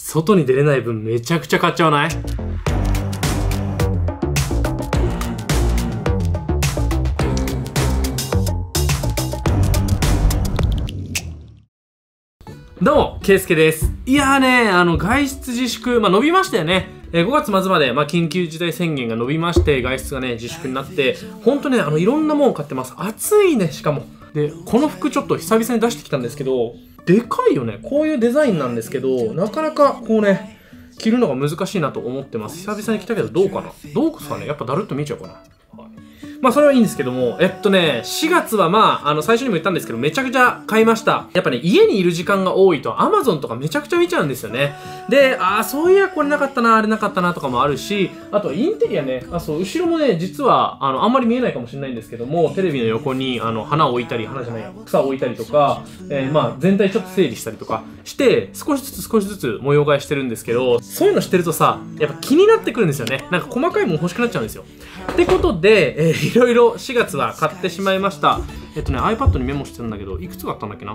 外に出れない分めちゃくちゃ買っちゃわない？どうも、ケイスケです。いやーね、外出自粛、伸びましたよね。5月末まで、緊急事態宣言が伸びまして、外出がね、自粛になって、ほんとね、いろんなもん買ってます。暑いね、しかも。で、この服ちょっと久々に出してきたんですけど、でかいよね。こういうデザインなんですけど、なかなかこうね、着るのが難しいなと思ってます。久々に着たけどどうかな？どうですかね？やっぱだるっと見えちゃうかな？それはいいんですけども、4月は最初にも言ったんですけど、めちゃくちゃ買いました。やっぱね、家にいる時間が多いと Amazon とかめちゃくちゃ見ちゃうんですよね。で、そういや、これなかったな、あれなかったなとかもあるし、あとインテリアね、後ろもね、実は、あんまり見えないかもしれないんですけども、テレビの横に、花を置いたり、草を置いたりとか、全体ちょっと整理したりとかして、少しずつ模様替えしてるんですけど、そういうのしてるとさ、やっぱ気になってくるんですよね。なんか細かいもの欲しくなっちゃうんですよ。ってことで、いろいろ4月は買ってしまいました。iPad にメモしてるんだけど、いくつ買ったんだっけな？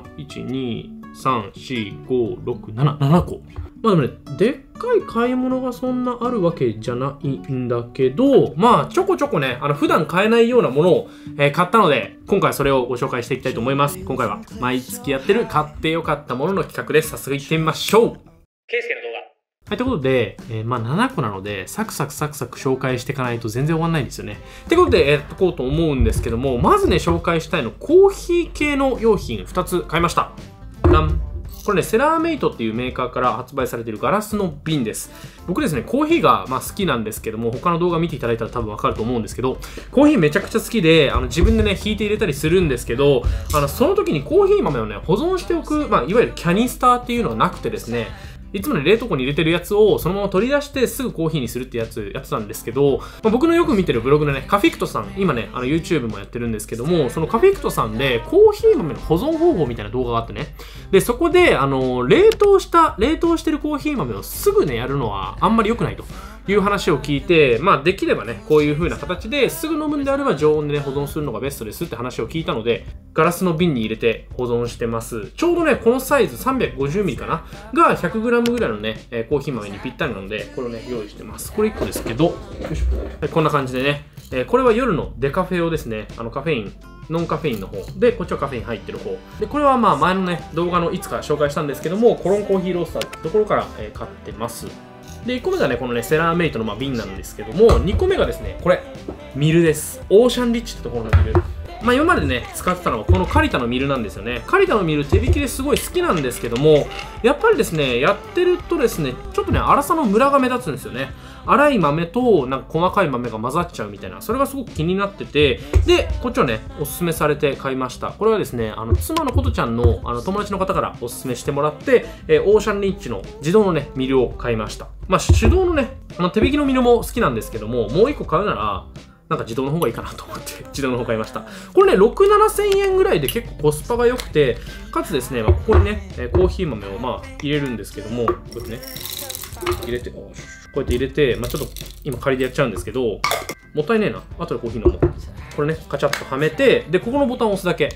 1、2、3、4、5、6、7個。でもね、でっかい買い物がそんなあるわけじゃないんだけど、ちょこちょこね、普段買えないようなものを、買ったので、今回はそれをご紹介していきたいと思います。今回は、毎月やってる買ってよかったものの企画です。早速行ってみましょう。ケイスケの動画。はい、ということで、7個なので、サクサク紹介していかないと全然終わんないんですよね。ってことで、こうと思うんですけども、まずね、紹介したいの、コーヒー系の用品2つ買いました。これね、セラーメイトっていうメーカーから発売されているガラスの瓶です。僕ですね、コーヒーが好きなんですけども、他の動画見ていただいたら多分わかると思うんですけど、コーヒーめちゃくちゃ好きで、自分でね、ひいて入れたりするんですけど、その時にコーヒー豆をね、保存しておく、いわゆるキャニスターっていうのがなくてですね、いつもね、冷凍庫に入れてるやつをそのまま取り出してすぐコーヒーにするってやつなんですけど、僕のよく見てるブログのね、カフィクトさん、今ね、YouTube もやってるんですけども、そのカフィクトさんでコーヒー豆の保存方法みたいな動画があってね、で、そこで、冷凍してるコーヒー豆をすぐね、やるのはあんまり良くないという話を聞いて、できればね、こういう風な形ですぐ飲むんであれば常温でね、保存するのがベストですって話を聞いたので、ガラスの瓶に入れて保存してます。ちょうどね、このサイズ 350ml かなが 100g ぐらいのね、コーヒー豆にぴったりなので、これをね、用意してます。これ1個ですけど、よいしょ。はい、こんな感じでね、これは夜のデカフェ用ですね。カフェイン、ノンカフェインの方で、こっちはカフェイン入ってる方で、これは前のね、動画のいつか紹介したんですけども、コロンコーヒーロースターってところから、買ってます。で、1個目がね、このね、セラーメイトの瓶なんですけども、2個目がですね、これ、ミルです。オーシャンリッチってところのミル。今までね、使ってたのはこのカリタのミルなんですよね。カリタのミル手引きですごい好きなんですけども、やっぱりですね、やってるとですね、ちょっとね、粗さのムラが目立つんですよね。粗い豆となんか細かい豆が混ざっちゃうみたいな、それがすごく気になってて、で、こっちはね、おすすめされて買いました。これはですね、妻のことちゃんの友達の方からおすすめしてもらって、オーシャンリッチの自動のね、ミルを買いました。手動のね、手引きのミルも好きなんですけども、もう一個買うなら、なんか自動の方がいいかなと思って自動の方買いました。これね、6、7千円ぐらいで結構コスパが良くて、かつですね、ここにね、コーヒー豆を入れるんですけども、こうやってね、入れて、こうやって入れて、ちょっと今仮でやっちゃうんですけど、もったいねえな。後でコーヒー飲もう。これね、カチャッとはめて、で、ここのボタンを押すだけ。はい。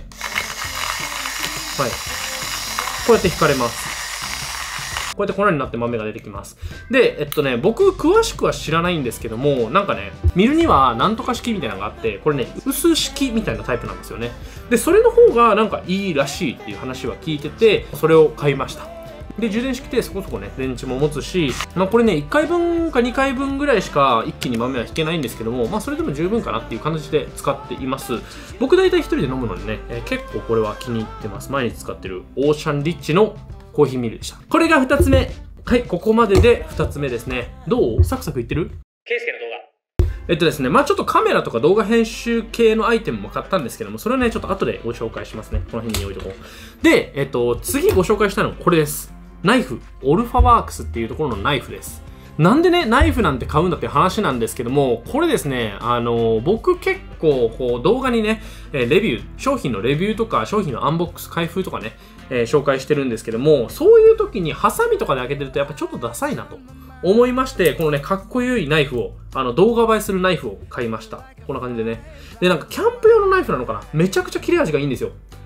こうやって引かれます。こうやって粉になって豆が出てきます。で、僕詳しくは知らないんですけども、なんかね、ミルにはなんとか式みたいなのがあって、これね、薄式みたいなタイプなんですよね。で、それの方がなんかいいらしいっていう話は聞いてて、それを買いました。で、充電式ってそこそこね、電池も持つし、これね、1回分か2回分ぐらいしか一気に豆は引けないんですけども、それでも十分かなっていう感じで使っています。僕大体一人で飲むのでね、結構これは気に入ってます。毎日使ってるオーシャンリッチのコーヒーミルでした。これが2つ目。はい、ここまでで2つ目ですね。どう？サクサクいってる？ケイスケの動画。ですね、ちょっとカメラとか動画編集系のアイテムも買ったんですけども、それはね、ちょっと後でご紹介しますね。この辺に置いとこう。で、次ご紹介したいのはこれです。ナイフ。オルファワークスっていうところのナイフです。なんでね、ナイフなんて買うんだっていう話なんですけども、これですね、僕結構、動画にね、レビュー、商品のレビューとか、商品のアンボックス開封とかね、紹介してるんですけども、そういう時にハサミとかで開けてるとやっぱちょっとダサいなと思いまして、このね、かっこいいナイフを、動画映えするナイフを買いました。こんな感じでね。で、なんかキャンプ用のナイフなのかな？めちゃくちゃ切れ味がいいんですよ。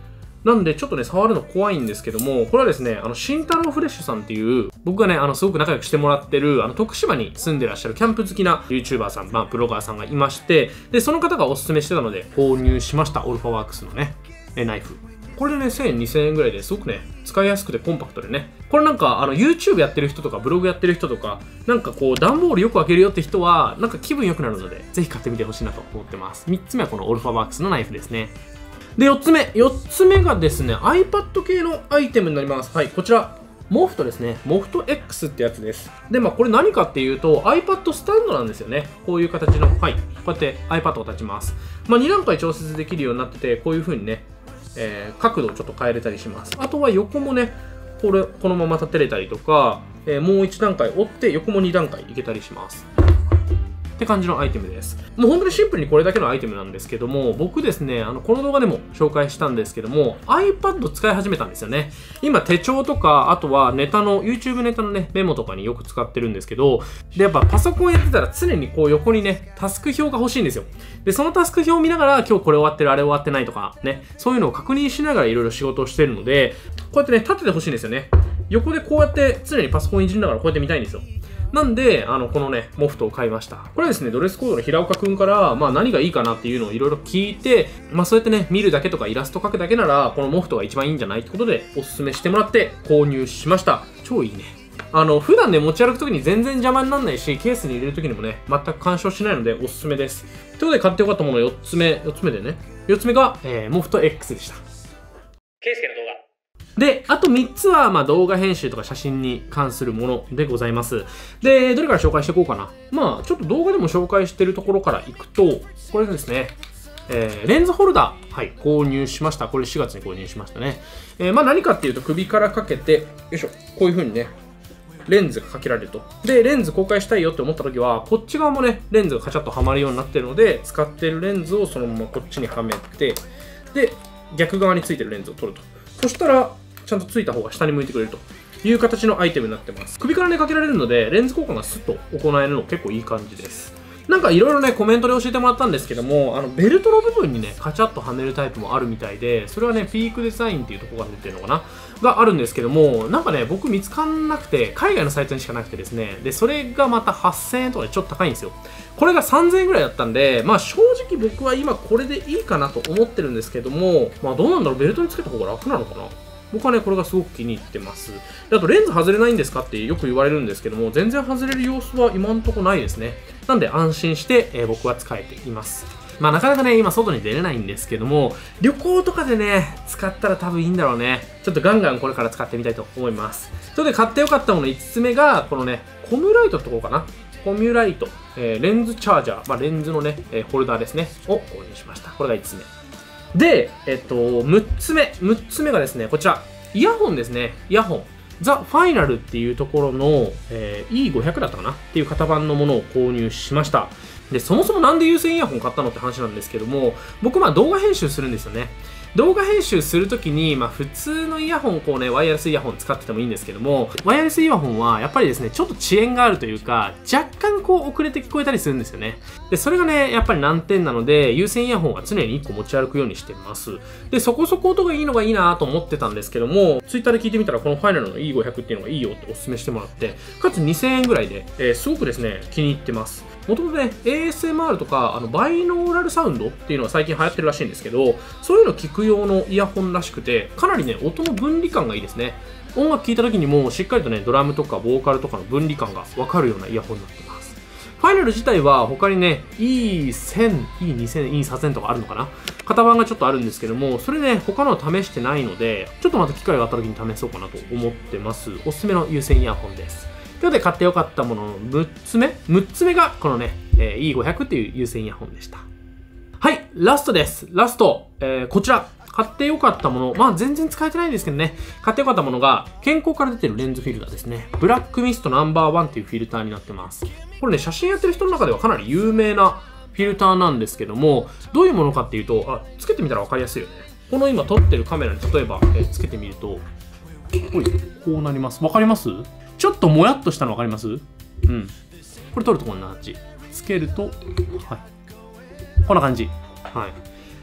なんでちょっとね、触るの怖いんですけども、これはですね、慎太郎フレッシュさんっていう、僕がね、すごく仲良くしてもらってる、徳島に住んでらっしゃるキャンプ好きな YouTuber さん、ブロガーさんがいまして、で、その方がおすすめしてたので、購入しました。オルファワークスのね、ナイフ。これでね、1000円、2000円ぐらいですごくね、使いやすくてコンパクトでね。これなんか、YouTube やってる人とか、ブログやってる人とか、なんかこう、段ボールよく開けるよって人は、なんか気分良くなるので、ぜひ買ってみてほしいなと思ってます。3つ目はこのオルファワークスのナイフですね。で、4つ目がですね、iPad 系のアイテムになります。はい、こちら。モフトですね。モフト X ってやつです。で、これ何かっていうと、iPad スタンドなんですよね。こういう形の、はい、こうやって iPad を立ちます。2段階調節できるようになってて、こういう風にね、角度をちょっと変えれたりします。あとは横もね、このまま立てれたりとか、もう1段階折って横も2段階いけたりします。って感じのアイテムです。もう本当にシンプルにこれだけのアイテムなんですけども、僕ですね、この動画でも紹介したんですけども、iPad 使い始めたんですよね。今手帳とか、あとはYouTube ネタのね、メモとかによく使ってるんですけど、で、やっぱパソコンやってたら常にこう横にね、タスク表が欲しいんですよ。で、そのタスク表を見ながら、今日これ終わってる、あれ終わってないとかね、そういうのを確認しながらいろいろ仕事をしてるので、こうやってね、立てて欲しいんですよね。横でこうやって常にパソコンいじりながらこうやって見たいんですよ。なんで、このね、モフトを買いました。これはですね、ドレスコードの平岡くんから、何がいいかなっていうのをいろいろ聞いて、そうやってね、見るだけとかイラスト描くだけなら、このモフトが一番いいんじゃないってことで、おすすめしてもらって購入しました。超いいね。普段ね、持ち歩くときに全然邪魔にならないし、ケースに入れるときにもね、全く干渉しないのでおすすめです。ということで、買ってよかったもの4つ目でね、4つ目が、モフト X でした。ケースケの動画。で、あと3つは、動画編集とか写真に関するものでございます。で、どれから紹介していこうかな。ちょっと動画でも紹介してるところからいくと、これですね、レンズホルダー、はい、購入しました。これ4月に購入しましたね。何かっていうと、首からかけて、よいしょ、こういう風にね、レンズがかけられると。で、レンズ公開したいよって思った時は、こっち側もね、レンズがカチャッとはまるようになってるので、使ってるレンズをそのままこっちにはめて、で、逆側についてるレンズを取ると。そしたら、ちゃんとついた方が下に向いてくれるという形のアイテムになってます。首からね、かけられるので、レンズ交換がスッと行えるの結構いい感じです。なんかいろいろね、コメントで教えてもらったんですけども、ベルトの部分にね、カチャッとはめるタイプもあるみたいで、それはね、ピークデザインっていうところが出てるのかながあるんですけども、なんかね、僕見つかんなくて、海外のサイトにしかなくてですね、で、それがまた8000円とかでちょっと高いんですよ。これが3000円ぐらいだったんで、正直僕は今これでいいかなと思ってるんですけども、どうなんだろう、ベルトにつけた方が楽なのかな。僕はね、これがすごく気に入ってます。で、あと、レンズ外れないんですかってよく言われるんですけども、全然外れる様子は今んとこないですね。なんで安心して、僕は使えています。なかなかね、今外に出れないんですけども、旅行とかでね、使ったら多分いいんだろうね。ちょっとガンガンこれから使ってみたいと思います。ということで、買ってよかったもの5つ目が、このね、コミュライトってところかな。コミュライト、レンズチャージャー、レンズのね、ホルダーですね、を購入しました。これが5つ目。で、6つ目がですね、こちら。イヤホンですね。イヤホン。ザ・ファイナルっていうところの、E500 だったかなっていう型番のものを購入しました。で、そもそもなんで有線イヤホン買ったのって話なんですけども、僕動画編集するんですよね。動画編集するときに、普通のイヤホン、こうね、ワイヤレスイヤホン使っててもいいんですけども、ワイヤレスイヤホンはやっぱりですね、ちょっと遅延があるというか、若干こう遅れて聞こえたりするんですよね。で、それがね、やっぱり難点なので、有線イヤホンは常に1個持ち歩くようにしてます。で、そこそこ音がいいのがいいなと思ってたんですけども、ツイッターで聞いてみたら、このファイナルの E500 っていうのがいいよってお勧めしてもらって、かつ2000円ぐらいで、すごくですね、気に入ってます。もともとね、ASMR とか、バイノーラルサウンドっていうのが最近流行ってるらしいんですけど、そういうの聞く用のイヤホンらしくて、かなりね、音の分離感がいいですね。音楽聴いた時にも、しっかりとね、ドラムとかボーカルとかの分離感がわかるようなイヤホンになってます。ファイナル自体は他にね、E1000、E2000、E3000 とかあるのかな型番がちょっとあるんですけども、それね、他のは試してないので、ちょっとまた機会があった時に試そうかなと思ってます。おすすめの有線イヤホンです。ということで買ってよかったものの6つ目がこのね、E500 っていう有線イヤホンでした。はい、ラストです。ラスト、こちら。買ってよかったもの、全然使えてないんですけどね。買ってよかったものが、健康から出てるレンズフィルターですね。ブラックミストナンバー1っていうフィルターになってます。これね、写真やってる人の中ではかなり有名なフィルターなんですけども、どういうものかっていうと、つけてみたら分かりやすいよね。この今撮ってるカメラに例えば、つけてみると、こうなります。分かります？ちょっともやっとしたの分かります？うん。これ撮るとこんな感じ。つけると、はい。こんな感じ。はい。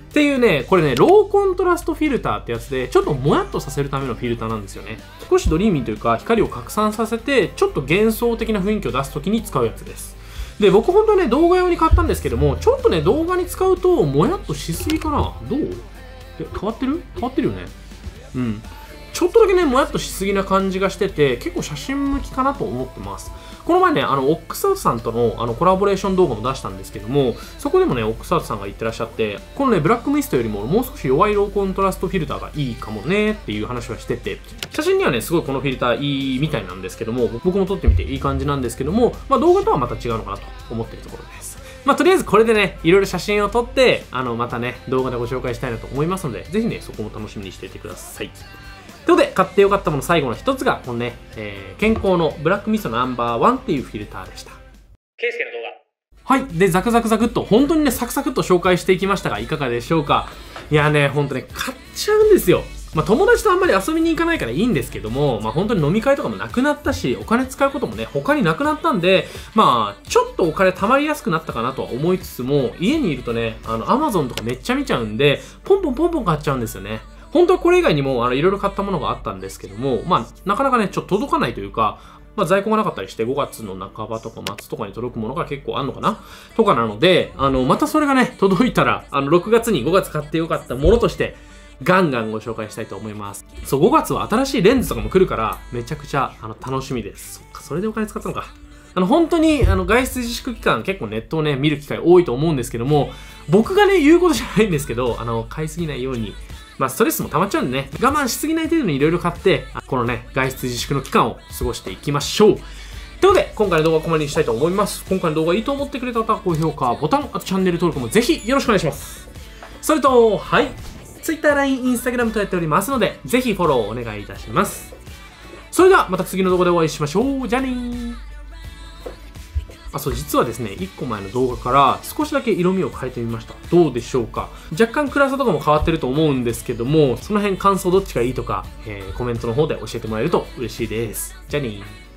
っていうね、これね、ローコントラストフィルターってやつで、ちょっともやっとさせるためのフィルターなんですよね。少しドリーミーというか、光を拡散させて、ちょっと幻想的な雰囲気を出すときに使うやつです。で、僕ほんとね、動画用に買ったんですけども、ちょっとね、動画に使うと、もやっとしすぎかな。どう？変わってるよね。うん。ちょっとだけね、もやっとしすぎな感じがしてて、結構写真向きかなと思ってます。この前ね、オックスアウトさんとのコラボレーション動画も出したんですけども、そこでもね、オックスアウトさんが言ってらっしゃって、このね、ブラックミストよりももう少し弱いローコントラストフィルターがいいかもねっていう話はしてて、写真にはね、すごいこのフィルターいいみたいなんですけども、僕も撮ってみていい感じなんですけども、まあ動画とはまた違うのかなと思ってるところです。まあとりあえずこれでね、いろいろ写真を撮って、またね、動画でご紹介したいなと思いますので、ぜひね、そこも楽しみにしていてください。ということで、買ってよかったもの最後の一つが、このね、健康のブラックミストナンバー1っていうフィルターでした。ケイスケの動画。はい。で、ザクザクザクっと、本当にね、サクサクっと紹介していきましたが、いかがでしょうか。いやね、ほんとね、買っちゃうんですよ。まあ、友達とあんまり遊びに行かないからいいんですけども、まあ、本当に飲み会とかもなくなったし、お金使うこともね、他になくなったんで、まあ、ちょっとお金貯まりやすくなったかなとは思いつつも、家にいるとね、Amazon とかめっちゃ見ちゃうんで、ポンポン買っちゃうんですよね。本当はこれ以外にも、いろいろ買ったものがあったんですけども、まあ、なかなかね、ちょっと届かないというか、まあ、在庫がなかったりして、5月の半ばとか末とかに届くものが結構あんのかなとかなので、またそれがね、届いたら、6月に5月買ってよかったものとして、ガンガンご紹介したいと思います。そう、5月は新しいレンズとかも来るから、めちゃくちゃ、楽しみです。そっか、それでお金使ったのか。本当に、外出自粛期間、結構ネットをね、見る機会多いと思うんですけども、僕がね、言うことじゃないんですけど、買いすぎないように、まあ、ストレスも溜まっちゃうんでね、我慢しすぎない程度にいろいろ買って、このね、外出自粛の期間を過ごしていきましょう。ということで、今回の動画はここまでにしたいと思います。今回の動画いいと思ってくれた方は高評価、ボタン、あとチャンネル登録もぜひよろしくお願いします。それと、はい。Twitter、LINE、Instagram とやっておりますので、ぜひフォローお願いいたします。それでは、また次の動画でお会いしましょう。じゃあねー。そう、実はですね、1個前の動画から少しだけ色味を変えてみました。どうでしょうか。若干暗さとかも変わってると思うんですけども、その辺感想どっちがいいとか、コメントの方で教えてもらえると嬉しいです。じゃあねー。